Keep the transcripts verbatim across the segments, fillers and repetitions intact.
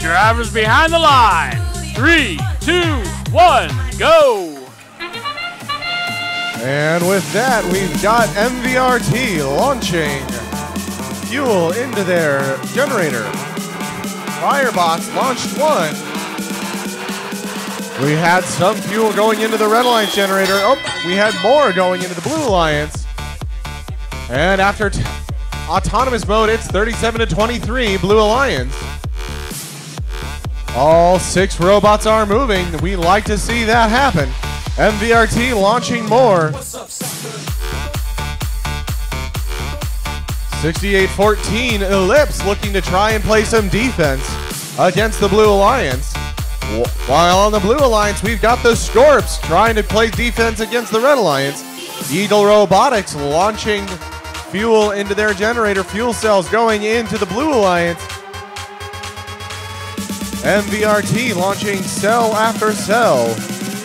Drivers behind the line. Three, two, one, go. And with that, we've got M V R T launching fuel into their generator. Firebox launched one. We had some fuel going into the Red Alliance generator. Oh, we had more going into the Blue Alliance. And after t autonomous mode, it's thirty-seven to twenty-three, Blue Alliance. All six robots are moving. We like to see that happen. M V R T launching more. sixty-eight fourteen, Ellipse looking to try and play some defense against the Blue Alliance. While on the Blue Alliance, we've got the Scorps trying to play defense against the Red Alliance. Eagle Robotics launching fuel into their generator. Fuel cells going into the Blue Alliance. M V R T launching cell after cell.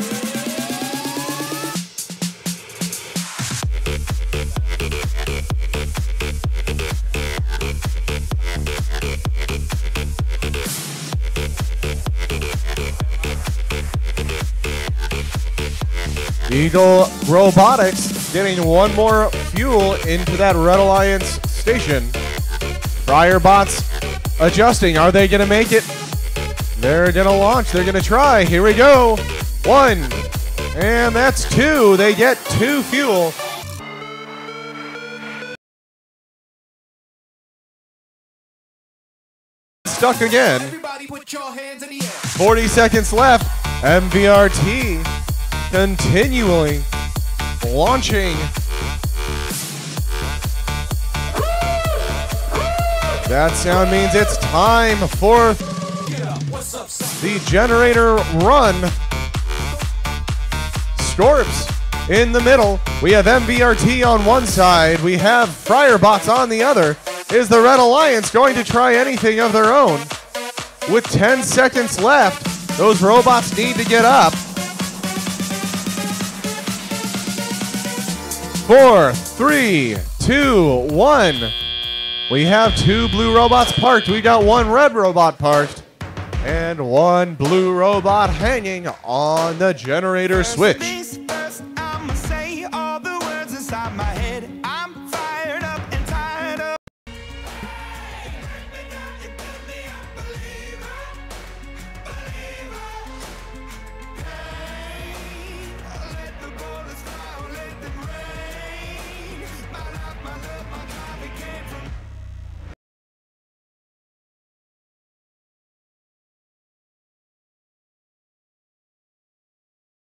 Eagle Robotics getting one more fuel into that Red Alliance station. Firebots adjusting. Are they going to make it? They're going to launch. They're going to try. Here we go. One. And that's two. They get two fuel. Stuck again. forty seconds left. M V R T continually launching. That sound means it's time for the generator run. Scorps in the middle. We have M V R T on one side. We have Firebox on the other. Is the Red Alliance going to try anything of their own? With ten seconds left, those robots need to get up. Four, three, two, one. We have two blue robots parked. We got one red robot parked. And one blue robot hanging on the generator switch.